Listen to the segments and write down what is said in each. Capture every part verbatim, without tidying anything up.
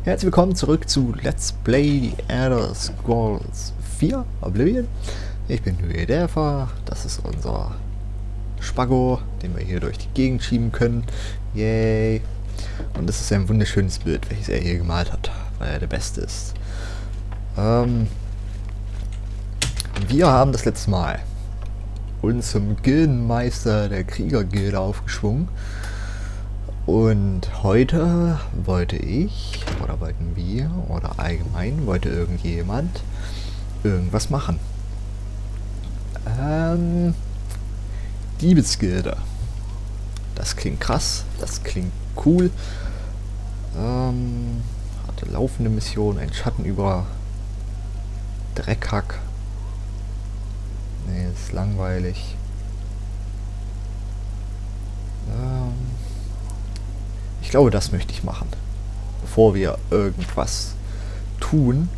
Herzlich willkommen zurück zu Let's Play The Elder Scrolls vier Oblivion. Ich bin Nuedelfa, das ist unser Spago, den wir hier durch die Gegend schieben können. Yay! Und das ist ein wunderschönes Bild, welches er hier gemalt hat, weil er der Beste ist. Ähm, wir haben das letzte Mal uns zum Gildenmeister der Kriegergilde aufgeschwungen. Und heute wollte ich, oder wollten wir, oder allgemein wollte irgendjemand irgendwas machen. Ähm, Diebesgilde. Das klingt krass, das klingt cool. Ähm, hatte laufende Mission, ein Schatten über Dreckhack. Nee, ist langweilig. Ähm, Ich glaube, das möchte ich machen, bevor wir irgendwas tun.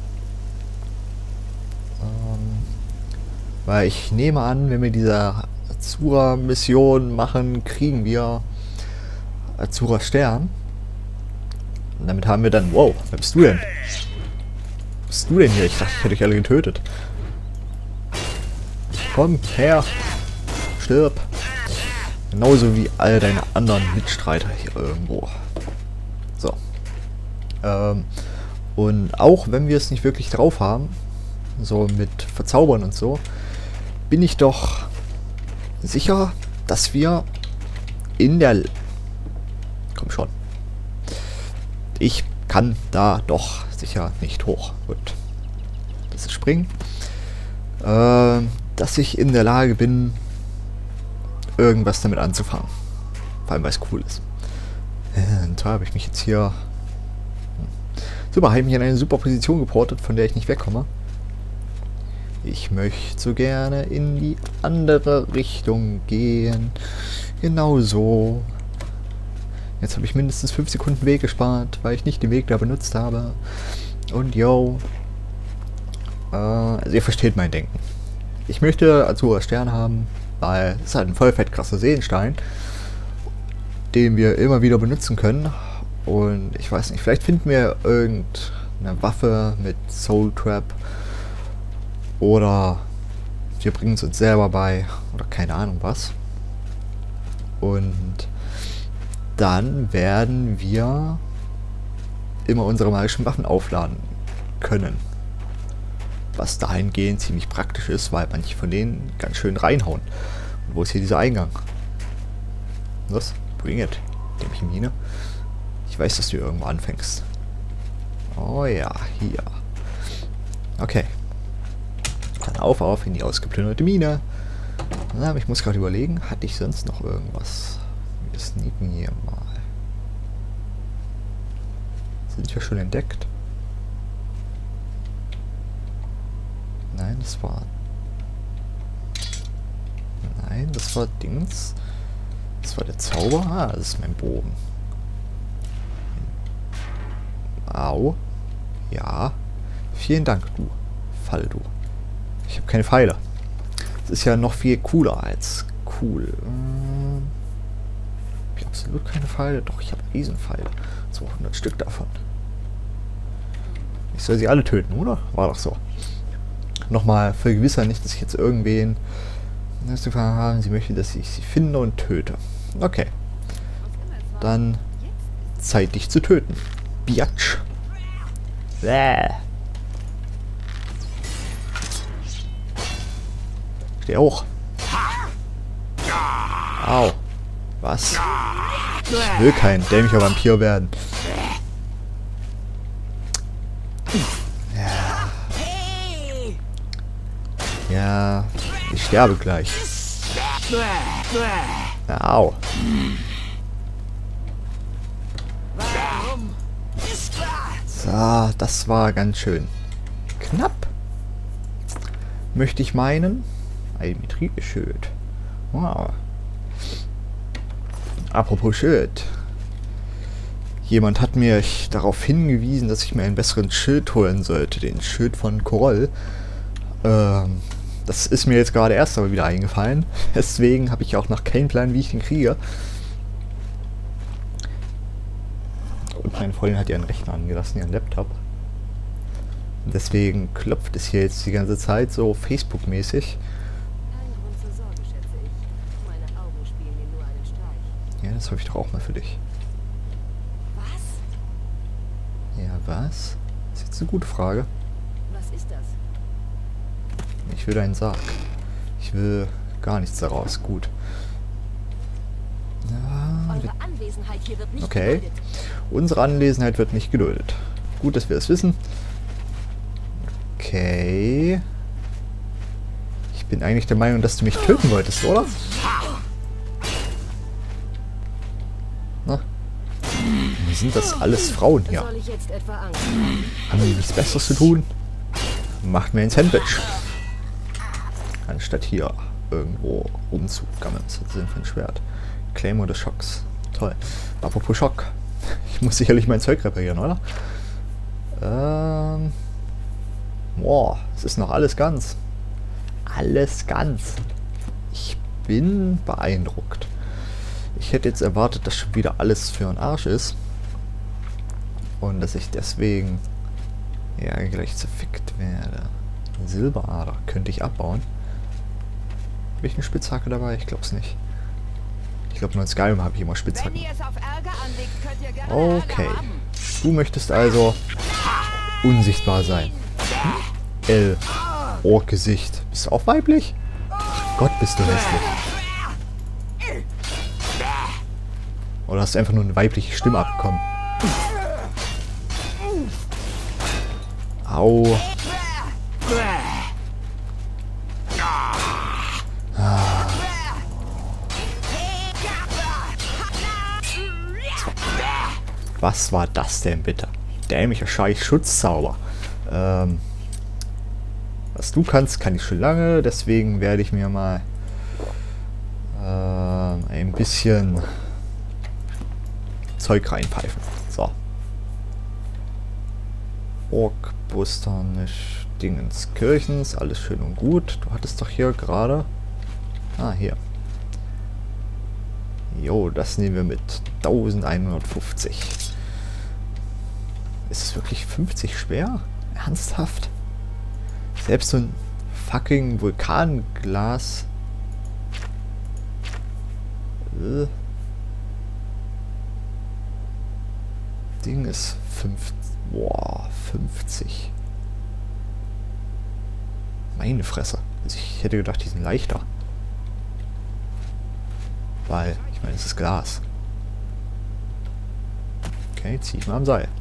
Ähm, weil ich nehme an, wenn wir diese Azura-Mission machen, kriegen wir Azura Stern. Und damit haben wir dann... Wow, wer bist du denn? Wer bist du denn hier? Ich dachte, ich hätte euch alle getötet. Komm her. Stirb. Genauso wie all deine anderen Mitstreiter hier irgendwo. So. Ähm, und auch wenn wir es nicht wirklich drauf haben, so mit Verzaubern und so, bin ich doch sicher, dass wir in der... Komm schon. Ich kann da doch sicher nicht hoch. Gut. Das ist Springen. Äh, dass ich in der Lage bin, irgendwas damit anzufangen. Vor allem, weil es cool ist. Und da habe ich mich jetzt hier... Super, habe ich mich in eine super Position geportet, von der ich nicht wegkomme. Ich möchte so gerne in die andere Richtung gehen. Genau so. Jetzt habe ich mindestens fünf Sekunden Weg gespart, weil ich nicht den Weg da benutzt habe. Und yo. Äh, also ihr versteht mein Denken. Ich möchte Azura Stern haben, weil es ist halt ein voll fett krasser Seelenstein, den wir immer wieder benutzen können. Und ich weiß nicht, vielleicht finden wir irgendeine Waffe mit Soul Trap oder wir bringen es uns selber bei oder keine Ahnung was. Und dann werden wir immer unsere magischen Waffen aufladen können. Was dahingehend ziemlich praktisch ist, weil manche von denen ganz schön reinhauen. Und wo ist hier dieser Eingang? Was? Bring it. Nämlich Mine. Ich weiß, dass du irgendwo anfängst. Oh ja, hier. Okay. Dann auf, auf in die ausgeplünderte Mine. Na, ich muss gerade überlegen, hatte ich sonst noch irgendwas? Wir sneaken hier mal. Sind wir schon entdeckt? Nein, das war... Nein, das war Dings. Das war der Zauber. Ah, das ist mein Bogen. Au. Ja. Vielen Dank, du Fall, du. Ich habe keine Pfeile. Das ist ja noch viel cooler als cool. Hm. Ich habe absolut keine Pfeile. Doch, ich habe Riesenpfeile. zweihundert Stück davon. Ich soll sie alle töten, oder? War doch so. Nochmal vergewissern, nicht, dass ich jetzt irgendwen haben, sie möchte, dass ich sie finde und töte. Okay. Dann Zeit, dich zu töten. Biatsch. Bäh. Steh hoch. Au. Was? Ich will kein dämlicher Vampir werden. Ja, ich sterbe gleich. Au. So, das war ganz schön knapp. Möchte ich meinen. Almetrie-Schild. Wow. Apropos Schild. Jemand hat mir darauf hingewiesen, dass ich mir einen besseren Schild holen sollte. Den Schild von Koroll. Ähm... Das ist mir jetzt gerade erst aber wieder eingefallen. Deswegen habe ich auch noch keinen Plan, wie ich den kriege. Und meine Freundin hat ihren Rechner angelassen, ihren Laptop. Und deswegen klopft es hier jetzt die ganze Zeit so Facebook-mäßig. Kein Grund zur Sorge, schätze ich. Meine Augen spielen mir nur einen Streich. Ja, das habe ich doch auch mal für dich. Was? Ja, was? Das ist jetzt eine gute Frage. Was ist das? Ich will deinen Sarg. Ich will gar nichts daraus. Gut. Ja, Eure Anwesenheit hier wird nicht okay. geduldet. Unsere Anwesenheit wird nicht geduldet. Gut, dass wir es wissen. Okay. Ich bin eigentlich der Meinung, dass du mich töten wolltest, oder? Na? Wie sind das alles Frauen hier? Soll ich jetzt etwa Angst haben? Haben die nichts Besseres zu tun? Macht mir ein Sandwich. Anstatt hier irgendwo rumzugammeln. Was hat Sinn für ein Schwert? Claymore des Schocks. Toll. Apropos Schock. Ich muss sicherlich mein Zeug reparieren, oder? Ähm. Boah, es ist noch alles ganz. Alles ganz. Ich bin beeindruckt. Ich hätte jetzt erwartet, dass schon wieder alles für den Arsch ist. Und dass ich deswegen ja gleich zerfickt werde. Silberader könnte ich abbauen. Habe ich eine Spitzhacke dabei? Ich glaube es nicht. Ich glaube nur in Skyrim habe ich immer Spitzhacken. Okay. Du möchtest also unsichtbar sein. L. Ork-Gesicht. Bist du auch weiblich? Ach Gott, bist du hässlich. Oder hast du einfach nur eine weibliche Stimme abbekommen? Au. Ah. Was war das denn bitte? Dämlicher Scheiß Schutzzauber. Ähm, was du kannst, kann ich schon lange. Deswegen werde ich mir mal ähm, ein bisschen Zeug reinpfeifen. So. Ork-Buster, nicht Dingens Kirchens. Alles schön und gut. Du hattest doch hier gerade... Ah, hier. Jo, das nehmen wir mit elfhundertfünfzig. Ist es wirklich fünfzig schwer? Ernsthaft? Selbst so ein fucking Vulkanglas. Äh. Ding ist fünfzig. Boah, fünfzig. Meine Fresse. Also ich hätte gedacht, die sind leichter. Weil, ich meine, es ist Glas. Okay, zieh ich mal am Seil.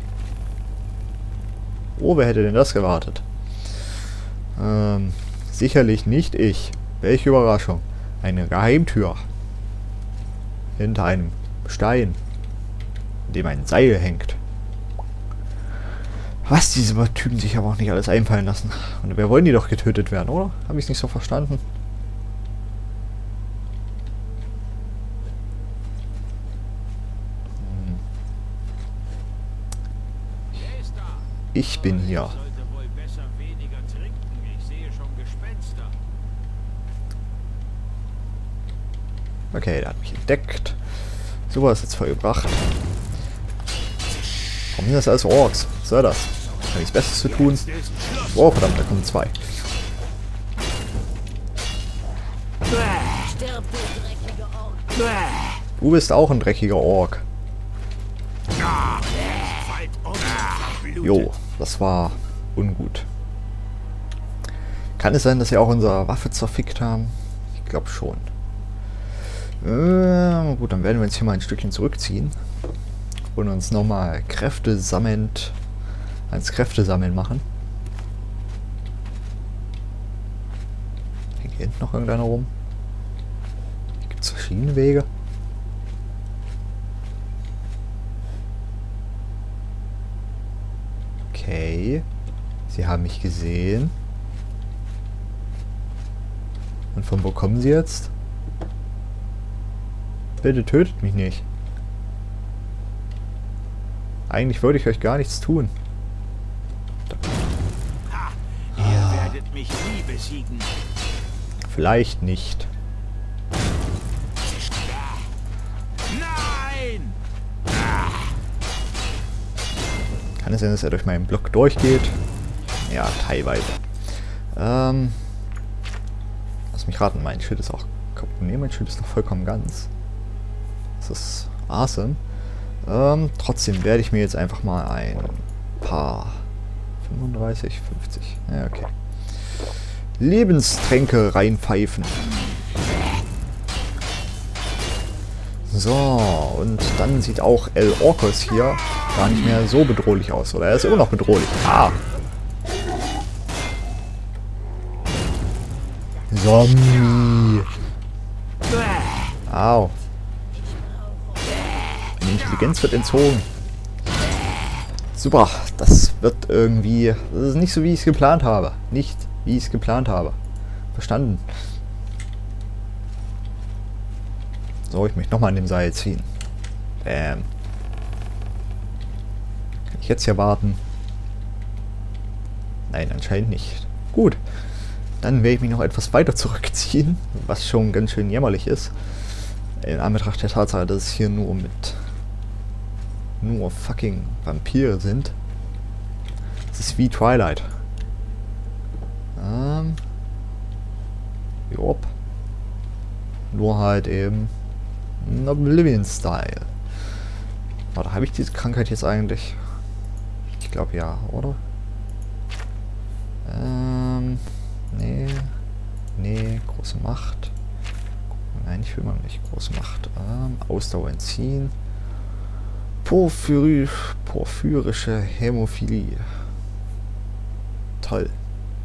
Oh, wer hätte denn das gewartet? Ähm, sicherlich nicht ich. Welche Überraschung. Eine Geheimtür. Hinter einem Stein, in dem ein Seil hängt. Was diese Typen sich aber auch nicht alles einfallen lassen. Und wer wollen die doch getötet werden, oder? Habe ich es nicht so verstanden? Ich bin hier. Okay, der hat mich entdeckt. So war es jetzt vollgebracht. Warum sind das alles Orks? Was soll das? Habe nichts Besseres zu tun? Oh, verdammt, da kommen zwei. Du bist auch ein dreckiger Ork. Jo, das war ungut. Kann es sein, dass sie auch unsere Waffe zerfickt haben? Ich glaube schon. Äh, gut, dann werden wir uns hier mal ein Stückchen zurückziehen und uns nochmal Kräfte sammelnd ans Kräfte sammeln machen. Hängt hier hinten noch irgendeiner rum? Hier gibt es verschiedene Wege. Okay. Sie haben mich gesehen. Und von wo kommen sie jetzt? Bitte tötet mich nicht. Eigentlich wollte ich euch gar nichts tun. Ha, ihr werdet mich nie besiegen. Vielleicht nicht. Nein! Kann es sein, dass er durch meinen Block durchgeht? Ja, teilweise. Ähm, lass mich raten, mein Schild ist auch kaputt. Ne, mein Schild ist noch vollkommen ganz. Das ist awesome. Ähm, trotzdem werde ich mir jetzt einfach mal ein paar fünfunddreißig, fünfzig. Ja, okay. Lebenstränke reinpfeifen. So, und dann sieht auch El Orcos hier gar nicht mehr so bedrohlich aus. Oder er ist immer noch bedrohlich. Ah! Zombie! Au! Die Intelligenz wird entzogen. Super, das wird irgendwie... Das ist nicht so, wie ich es geplant habe. Nicht, wie ich es geplant habe. Verstanden. So, ich möchte nochmal an dem Seil ziehen. Bam. Kann ich jetzt hier warten? Nein, anscheinend nicht. Gut. Dann werde ich mich noch etwas weiter zurückziehen, was schon ganz schön jämmerlich ist. In Anbetracht der Tatsache, dass es hier nur mit nur fucking Vampire sind. Das ist wie Twilight. Ähm. Jop. Nur halt eben ein Oblivion-Style. Warte, habe ich diese Krankheit jetzt eigentlich? Ich glaube ja, oder? Ähm. Nee. Nee, große Macht. Nein, ich will mal nicht große Macht. Ähm, Ausdauer entziehen. Porphyri porphyrische Hämophilie. Toll.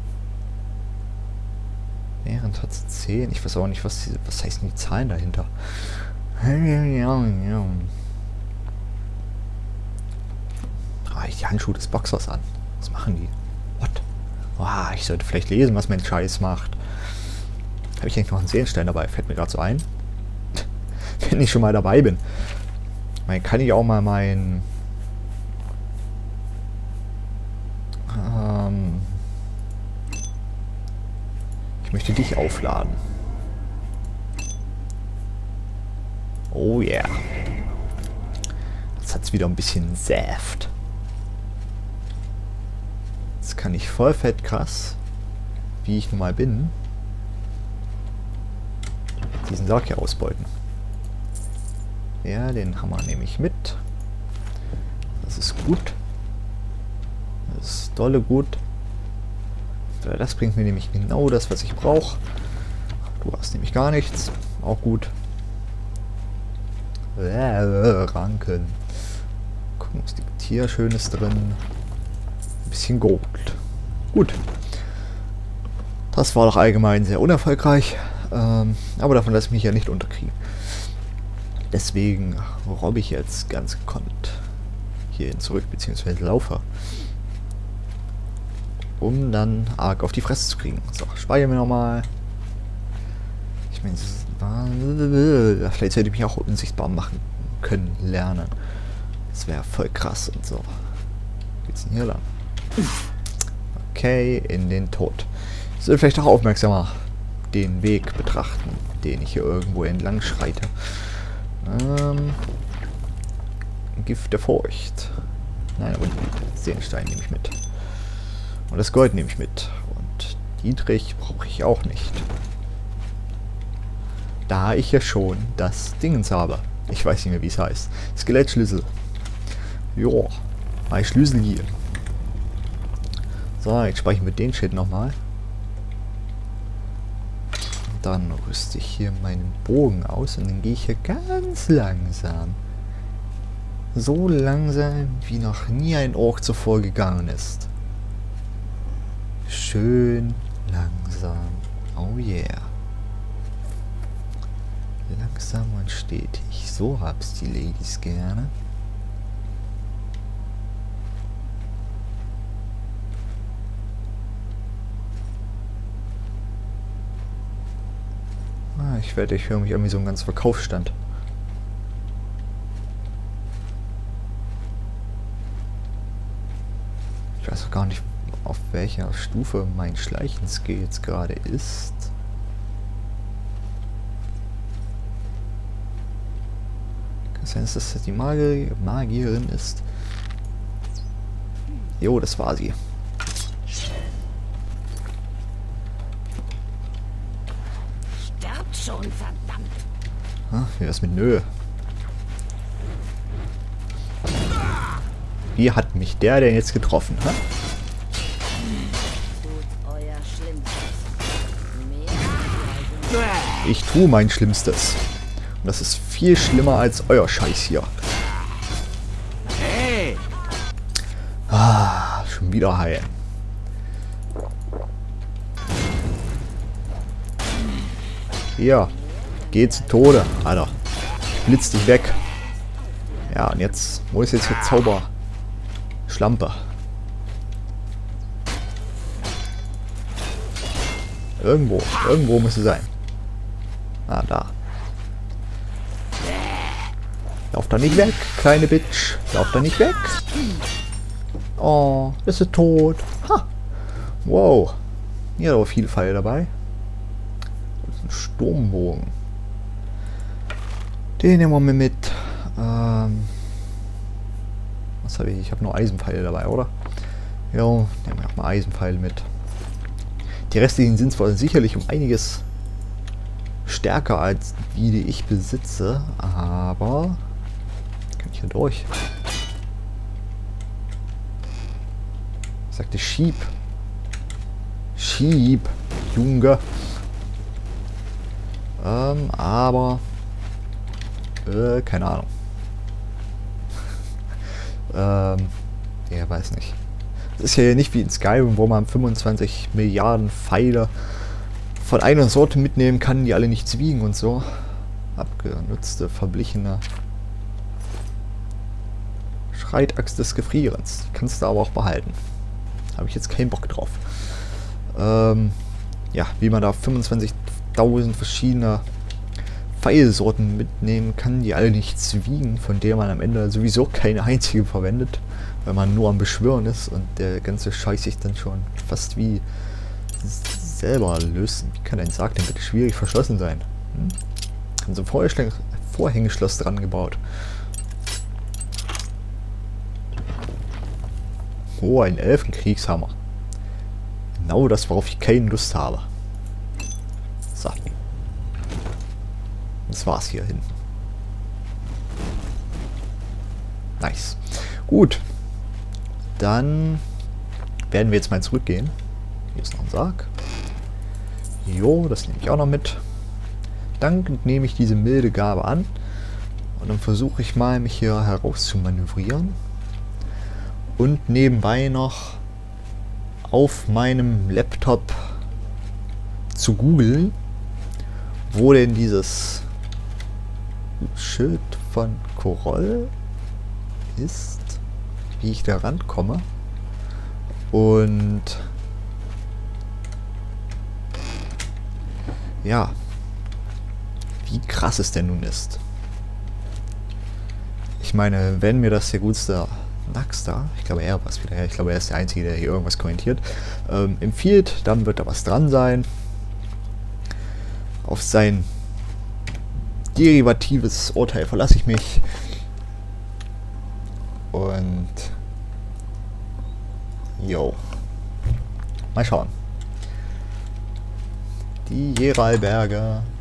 Während hat sie zehn. Ich weiß auch nicht, was, die, was heißen die Zahlen dahinter. Ah, ich die Handschuhe des Boxers an. Was machen die? What? Wow, ich sollte vielleicht lesen, was mein Scheiß macht. Habe ich eigentlich noch einen Seelenstein dabei? Fällt mir gerade so ein. Wenn ich schon mal dabei bin. Man kann ich auch mal mein... Ähm, ich möchte dich aufladen. Oh yeah. Jetzt hat es wieder ein bisschen Saft. Jetzt kann ich voll fett krass, wie ich nun mal bin, diesen Sarg hier ausbeuten. Ja, den Hammer nehme ich mit. Das ist gut. Das ist dolle gut. Das bringt mir nämlich genau das, was ich brauche. Du hast nämlich gar nichts. Auch gut. Äh, Ranken. Gucken, was liegt hier Schönes drin. Ein bisschen Gold. Gut. Das war doch allgemein sehr unerfolgreich. Ähm, aber davon lasse ich mich ja nicht unterkriegen. Deswegen robbe ich jetzt ganz gekonnt hierhin zurück, beziehungsweise laufe. Um dann arg auf die Fresse zu kriegen. So, speichern wir nochmal. Ich meine, vielleicht hätte ich mich auch unsichtbar machen können, lernen. Das wäre voll krass und so. Geht's denn hier lang? Okay, in den Tod. Ich sollte vielleicht auch aufmerksamer den Weg betrachten, den ich hier irgendwo entlang schreite. Ähm, Gift der Furcht. Nein, und Seelenstein nehme ich mit. Und das Gold nehme ich mit. Und Dietrich brauche ich auch nicht. Da ich ja schon das Dingens habe. Ich weiß nicht mehr, wie es heißt. Skelettschlüssel. Jo, mein Schlüssel hier. So, jetzt speichern wir den Shit nochmal. Dann rüste ich hier meinen Bogen aus und dann gehe ich hier ganz langsam. So langsam, wie noch nie ein Ork zuvor gegangen ist. Schön langsam. Oh yeah. Langsam und stetig. So hab's die Ladies gerne. Ah, ich werde, ich höre mich irgendwie so einen ganzen Verkaufsstand. Ich weiß auch gar nicht, auf welcher Stufe mein Schleichen-Skill jetzt gerade ist. Kann es sein, dass das die Magier, Magierin ist? Jo, das war sie. Sterbt schon, verdammt! Ah, wie wär's mit Nö? Wie hat mich der denn jetzt getroffen? Ha? Tut euer Schlimmstes. Mehr Ich tue mein Schlimmstes. Und das ist viel schlimmer als euer Scheiß hier. Hey! Ah, schon wieder heilen. Hier. Geh zu Tode, Alter. Blitz dich weg. Ja, und jetzt, wo ist jetzt hier Zauber? Schlampe. Irgendwo, irgendwo muss sie sein. Ah, da. Lauf da nicht weg, kleine Bitch. Lauf da nicht weg. Oh, ist sie tot. Ha. Wow. Hier hat aber viele Pfeile dabei. Das ist ein Sturmbogen. Den nehmen wir mal mit. Ähm, was habe ich? Ich habe nur Eisenpfeile dabei, oder? Ja, nehmen wir auch mal Eisenpfeile mit. Die restlichen sind zwar sicherlich um einiges stärker als die, die ich besitze, aber kann ich hier durch? Ich sagte Schieb. Schieb, Junge. Ähm, aber äh, keine Ahnung. ähm, ja, weiß nicht. Es ist ja hier nicht wie in Skyrim, wo man fünfundzwanzig Milliarden Pfeile von einer Sorte mitnehmen kann, die alle nichts wiegen und so. Abgenutzte, verblichene Streitaxt des Gefrierens. Die kannst du aber auch behalten. Habe ich jetzt keinen Bock drauf. Ähm, ja, wie man da fünfundzwanzigtausend verschiedene Pfeilsorten mitnehmen kann, die alle nichts wiegen, von der man am Ende sowieso keine einzige verwendet, weil man nur am Beschwören ist und der ganze Scheiß sich dann schon fast wie selber löst. Wie kann ein Sarg denn bitte schwierig verschlossen sein? Hm? Haben so ein Vorhängeschloss dran gebaut. Oh, ein Elfenkriegshammer. Genau das, worauf ich keine Lust habe. So. Das war's hier hinten. Nice. Gut. Dann werden wir jetzt mal zurückgehen. Hier ist noch ein Sarg. Jo, das nehme ich auch noch mit. Dann nehme ich diese milde Gabe an. Und dann versuche ich mal, mich hier heraus zu manövrieren. Und nebenbei noch auf meinem Laptop zu googeln, wo denn dieses Schild von Koroll ist, wie ich da rankomme. Und ja, wie krass es denn nun ist. Ich meine, wenn mir das der gutste Naxter, ich glaube er war es wieder her, ich glaube er ist der Einzige, der hier irgendwas kommentiert, ähm, empfiehlt, dann wird da was dran sein. Auf sein derivatives Urteil verlasse ich mich. Und jo. Mal schauen. Die Jeralberge.